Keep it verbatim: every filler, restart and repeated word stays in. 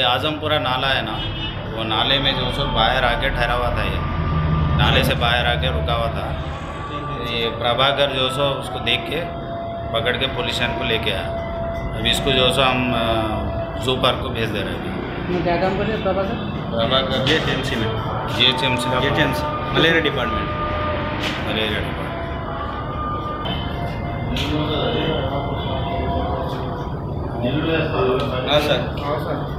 आजमपुरा नाला है ना, वो नाले में जो सो बाहर आके ठहरा हुआ था, ये नाले से बाहर आके रुका हुआ था। ये प्रभाकर जो सो उसको देख के पकड़ के पुलिस स्टेशन को लेके आया। अभी इसको जो सो हम जू पार्क को भेज दे रहे हैं। क्या काम कर रहे हैं Prabhakar? Prabhakar J T M C में जी एच एम सी का J T M C malaria department malaria department. हाँ सर।